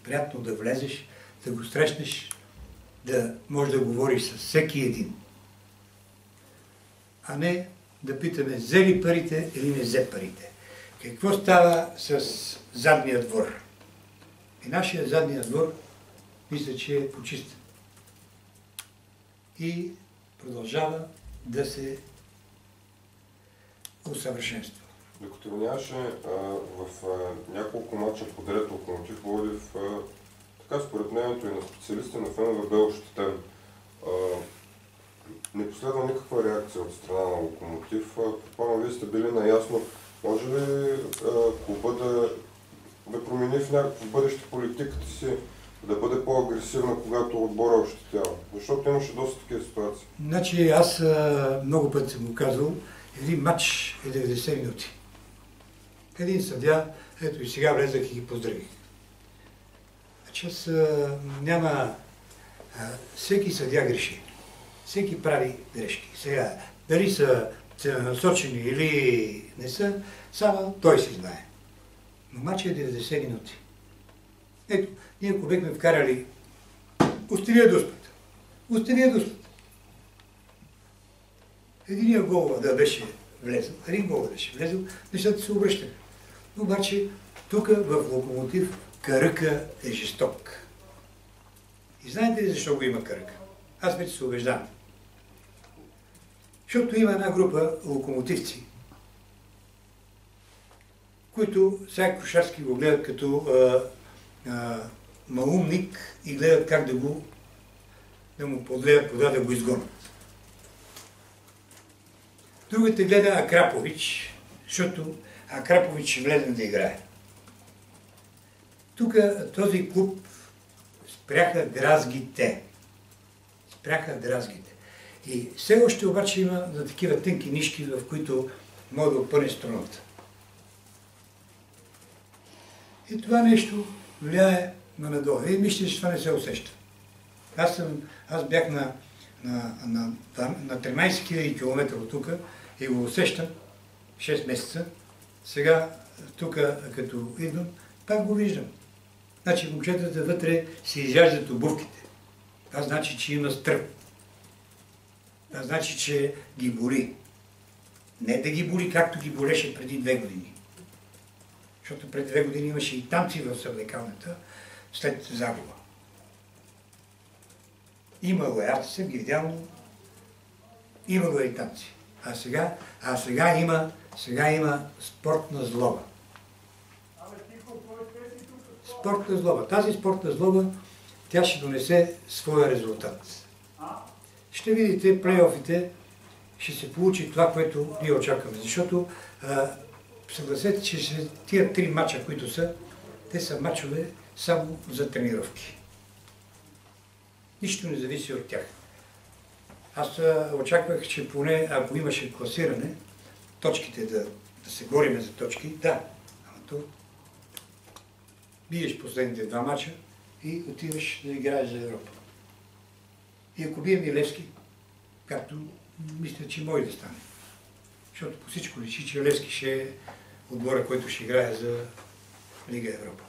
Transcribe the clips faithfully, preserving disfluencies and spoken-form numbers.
приятно да влезеш, да го срещнеш, да можеш да говориш с всеки един. А не да питаме, взе ли парите или не взе парите. Какво става с задния двор? И нашия задния двор, мисля, че е почистен. И продължава да се усъвършенства. Докато нямаше в а, няколко мача подред Локомотив Пловдив, така според мнението и на специалисти на фенове бе ощетен. Не последва никаква реакция от страна на Локомотив. Предполагам, вие сте били наясно. Може ли а, клуба да, да промени в някакво бъдеще политиката си, да бъде по-агресивна, когато отбора ощетява? Защото имаше доста такива ситуации. Значи аз а, много пъти съм го казвал, един матч е деветдесет минути. Един съдия, ето и сега влезах и ги поздравих. Значи аз а, няма... А, всеки съдия греши. Всеки прави грешки. Сега, дали са целенасочени или не са, само той си знае. Но матчът е деветдесет минути. Ето, ние ако бехме вкарали Остивия Дуспата. Остивия Дуспата. Единия гол да беше влезъл, един гол да беше влезъл, нещата се обръщаха. Обаче, тук в Локомотив каръка е жесток. И знаете ли защо го има каръка? Аз вече се убеждавам. Защото има една група локомотивци, които сега Крушарски го гледат като а, а, малумник и гледат как да го да му подлеят вода, да го изгонят. Другите гледа Акрапович, защото Акрапович ще влезе да играе. Тук този клуб спряха дразгите. Спряха дразгите. И все още обаче има за такива тънки нишки, в които може да опъне струната. И това нещо влияе на надолу. И мисля, че това не се усеща. Аз, съм, аз бях на, на, на, на тринайсет хиляди километра от тук и го усещам шест месеца. Сега тук, като идвам, пак го виждам. Значи момчетата вътре си изяждат обувките. Това значи, че има стръп. Това значи, че ги боли. Не да ги боли, както ги болеше преди две години. Защото преди две години имаше и танци в съвлекалната след загуба. Имало е, аз съм ги видял, имало е и танци. А сега, а сега има, сега има спортна злоба. Спортна злоба. Тази спортна злоба, тя ще донесе своя резултат. Ще видите, плейофите ще се получи това, което ние очакваме. Защото а, съгласете, че тия три мача, които са, те са мачове само за тренировки. Нищо не зависи от тях. Аз а, очаквах, че поне ако имаше класиране, точките да, да се бориме за точки, да, ама то биеш последните два мача и отиваш да играеш за Европа. И ако бием и Левски, както мисля, че може да стане. Защото по всичко личи, че Левски ще е отбора, който ще играе за Лига Европа.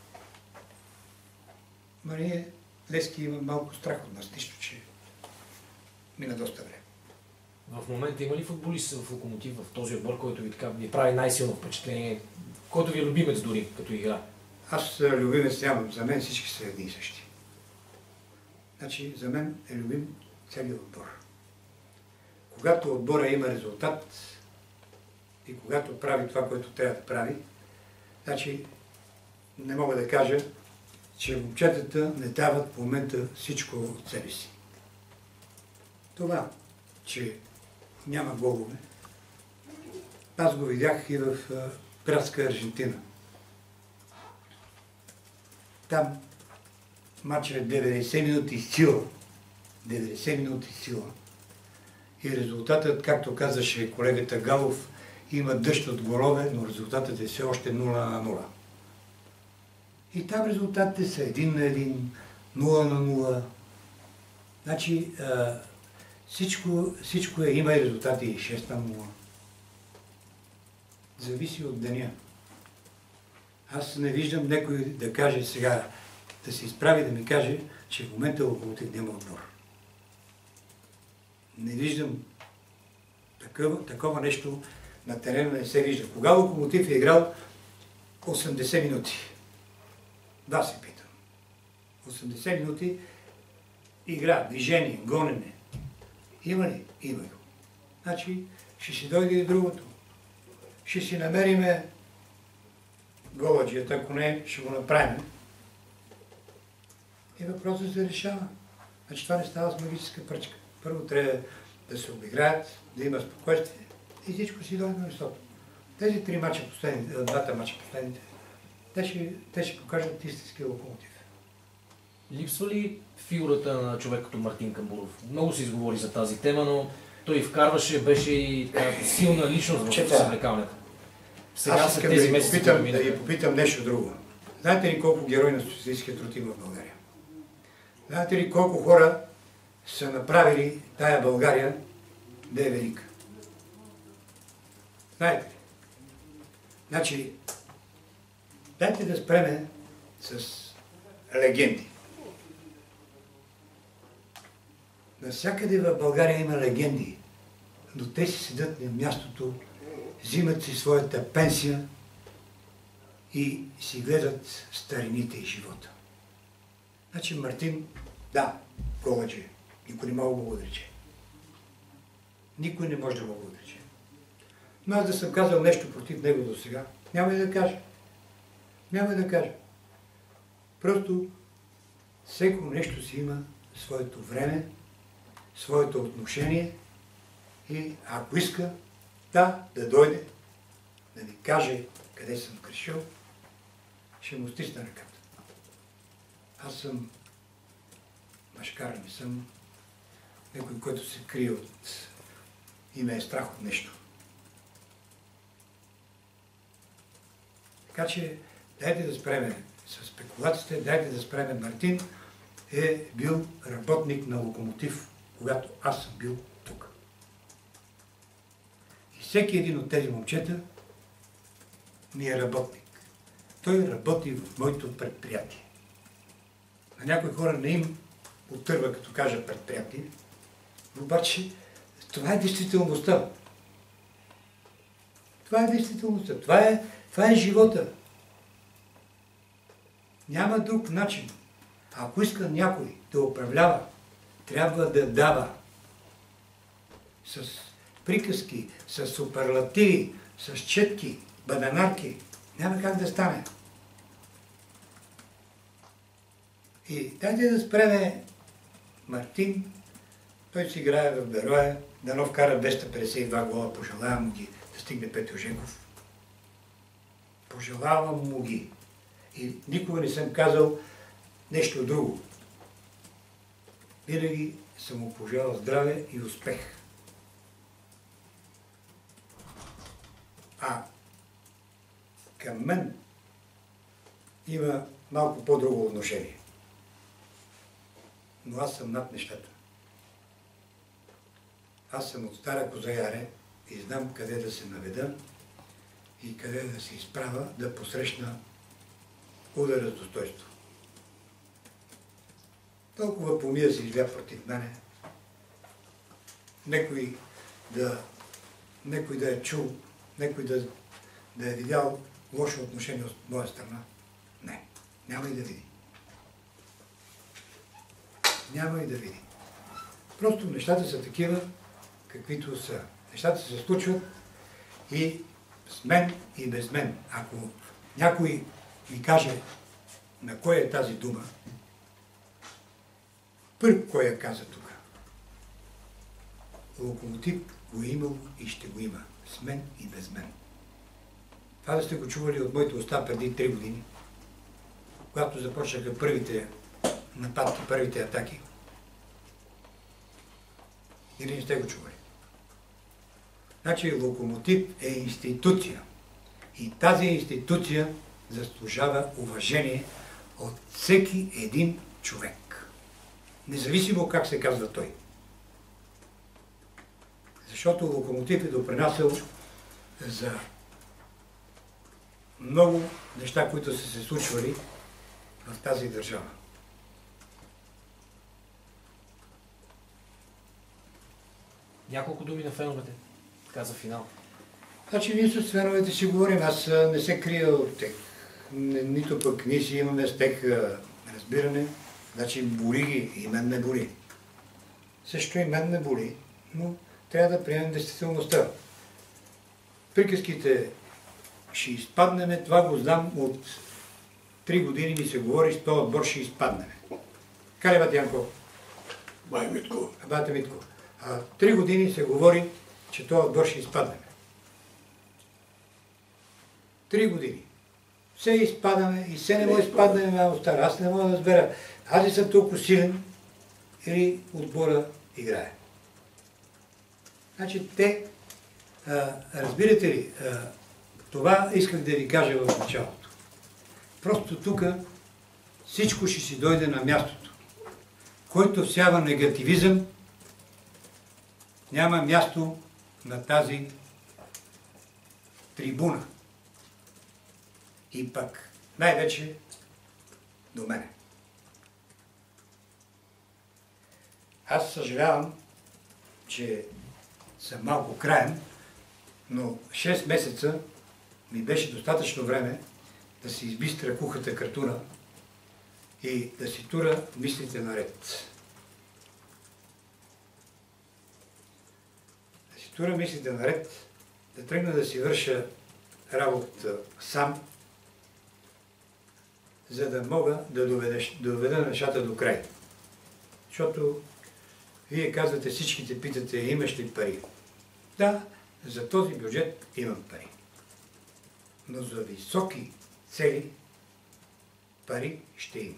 Но ние, Левски има малко страх от нас, нищо, че мина доста време. В момента има ли футболист в Локомотив, в този отбор, който ви, така, ви прави най-силно впечатление, който ви е любимец дори като игра? Аз любимец нямам, за мен всички са едни и същи. Значи, за мен е любим целият отбор. Когато отбора има резултат и когато прави това, което трябва да прави, значи не мога да кажа, че момчетата не дават в момента всичко от себе си. Това, че няма голове, аз го видях и в градска Аржентина. Там матчът е деветдесет минути сила. деветдесет минути сила. И резултатът, както казаше колегата Галов, има дъжд от голове, но резултатът е все още нула на нула. И там резултатите са един на един, нула на нула. Значи а, всичко, всичко е, има и резултати и шест на нула. Зависи от деня. Аз не виждам някой да каже сега да се изправи да ми каже, че в момента Локомотив няма отбор. Не виждам такова, такова нещо на терена, не се вижда. Кога Локомотив е играл осемдесет минути? Да, се питам. осемдесет минути игра, движение, гонене. Има ли? Има го. Значи, ще си дойде и другото. Ще си намериме голаджията, ако не, ще го направим. И въпросът се решава. Значи това не става с магическа пръчка. Първо трябва да се обиграят, да има спокойствие и всичко си дойде на местото. Тези три мача последните, двата мача последните, те ще, те ще покажат истински Локомотив. Липсва ли фигурата на човек като Мартин Камбуров? Много се изговори за тази тема, но той вкарваше, беше и силна личност в съблекалнята. Сега Аз са искам тези да, месеци, попитам, които да ви попитам нещо друго. Знаете ли колко герои на социалистическия труд има в България? Знаете ли колко хора са направили тая България да е велика? Знаете ли? Значи, дайте да спреме с легенди. Навсякъде в България има легенди, но те си седят на мястото, взимат си своята пенсия и си гледат старините и живота. Значи Мартин, да, голадже, никой не може да го отрече. Никой не може да го отрече. Но аз да съм казал нещо против него до сега, няма и да кажа. Няма и да кажа. Просто всеко нещо си има своето време, своето отношение и ако иска, да, да дойде, да ми каже къде съм грешил, ще му стисна ръката. Аз съм машкар, не съм някой, който се крие от и ме е страх от нещо. Така че дайте да спреме с спекулациите, дайте да спреме. Мартин е бил работник на Локомотив, когато аз съм бил тук. И всеки един от тези момчета ми е работник. Той работи в моето предприятие. На някои хора не им отърва, като кажа предприятие, обаче това е действителността. Това е действителността. Това е, това е живота. Няма друг начин. Ако иска някой да управлява, трябва да дава с приказки, с суперлативи, с четки, баданарки. Няма как да стане. И дайте да спреме Мартин. Той си играе в Берое, дано вкара двеста петдесет и два гола. Пожелавам му ги да стигне Петю Женков. Пожелавам му ги. И никога не съм казал нещо друго. Винаги съм му пожелал здраве и успех. А към мен има малко по-друго отношение. Но аз съм над нещата. Аз съм от Стара Козаяре и знам къде да се наведа и къде да се изправя, да посрещна удара с достойство. Толкова помия се изля против мене. Некой да, некой да е чул, некой да, да е видял лошо отношение от моя страна. Не, няма и да види. Няма и да види. Просто нещата са такива, каквито са. Нещата се случват и с мен и без мен. Ако някой ми каже на кой е тази дума, първо кой я каза тук. Локомотив го е имал и ще го има. С мен и без мен. Това да сте го чували от моите уста преди три години, когато започнаха първите нападки, първите атаки. Или не сте го чували? Значи Локомотив е институция. И тази институция заслужава уважение от всеки един човек. Независимо как се казва той. Защото Локомотив е допринасял за много неща, които са се случвали в тази държава. Няколко думи на феновете. Така за финал. Значи ние с феновете си говорим, аз не се крия от тях. Нито пък ние си имаме с тях разбиране. Значи боли ги, и мен ме боли. Също и мен ме боли, но трябва да приемем действителността. Приказките ще изпаднеме, това го знам от три години ми се говори, с този отбор ще изпаднеме. Кале Батянко? Бай Митко. Бата Митко. А, три години се говори, че този отбор ще изпаднеме. Три години. Все изпадаме и все не може изпаднеме, мамо стара. Аз не мога да разбера. Аз ли съм толкова силен или отбора играе. Значи те, а, разбирате ли, а, това исках да ви кажа в началото. Просто тук всичко ще си дойде на мястото. Който всява негативизъм, няма място на тази трибуна. И пък най-вече до мене. Аз съжалявам, че съм малко краен, но шест месеца ми беше достатъчно време да си избистря кухата картуна и да си тура мислите наред. Да си тура мислите наред, да тръгна да си върша работата сам, за да мога да доведеш, доведа нещата до край. Защото вие казвате, всичките питате, имаш ли пари? Да, за този бюджет имам пари. Но за високи цели пари ще има.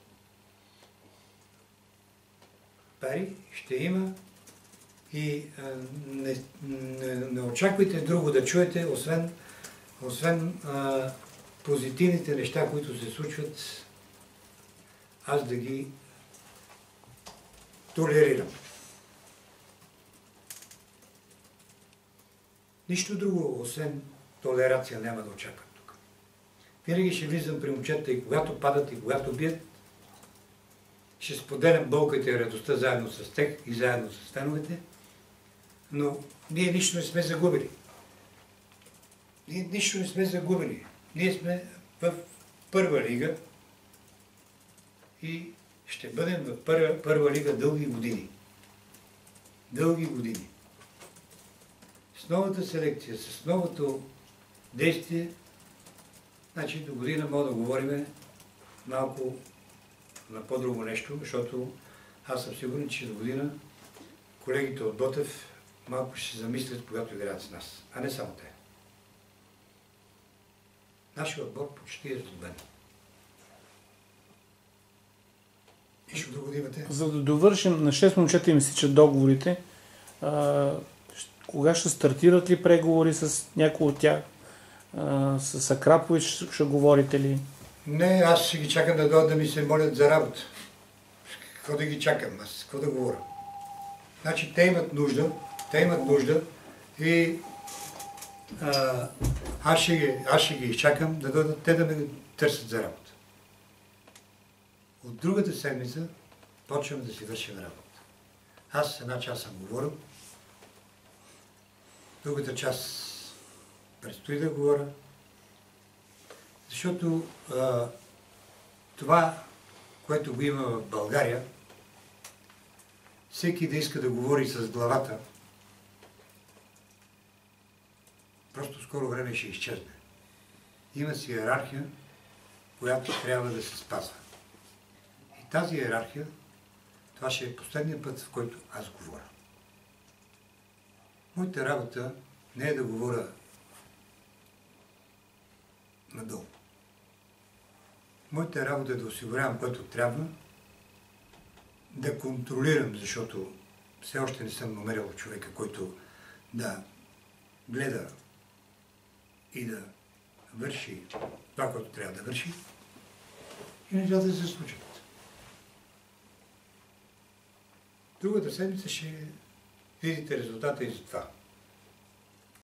Пари ще има и а, не, не, не очаквайте друго да чуете, освен, освен а, позитивните неща, които се случват, аз да ги толерирам. Нищо друго, освен толерация, няма да очаквам тук. Винаги ще влизам при момчета и когато падат, и когато бият, ще споделям болката и радостта заедно с тях и заедно с феновете, но ние нищо не сме загубили. Ние нищо не сме загубили. Ние сме в първа лига и ще бъдем в първа, първа лига дълги години. Дълги години. С новата селекция, с новото действие, значи до година мога да говорим малко на по-друго нещо, защото аз съм сигурен, че до година колегите от Ботев малко ще се замислят, когато играят с нас, а не само те. Нашия отбор почти е раздобен. Нищо друго да имате? За да довършим, на шест момчета им изтичат договорите. А, кога ще стартират ли преговори с някой от тях? А, с Акрапович ще говорите ли? Не, аз ще ги чакам да дойдат да ми се молят за работа. Какво да ги чакам? Аз какво да говоря? Значи те имат нужда, те имат нужда и а, аз, ще ги, аз ще ги изчакам да дойдат те да ме търсят за работа. От другата седмица почваме да си вършим работа. Аз една част съм говорил, другата част предстои да говоря, защото а, това, което го има в България, всеки да иска да говори с главата, просто скоро време ще изчезне. Има си иерархия, която трябва да се спазва. И тази иерархия, това ще е последният път, в който аз говоря. Моята работа не е да говоря надолу. Моята работа е да осигурявам, което трябва, да контролирам, защото все още не съм намерил човека, който да гледа и да върши това, което трябва да върши, и нещата да се случат. Другата седмица ще видите резултата и за това.